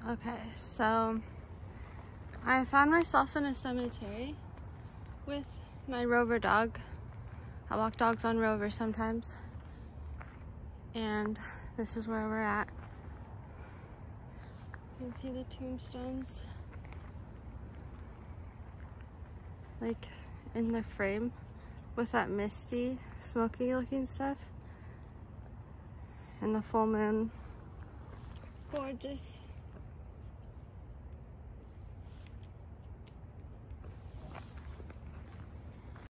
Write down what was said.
Okay, so I found myself in a cemetery with my Rover dog. I walk dogs on Rover sometimes. And this is where we're at. You can see the tombstones like in the frame with that misty, smoky looking stuff. And the full moon. Gorgeous.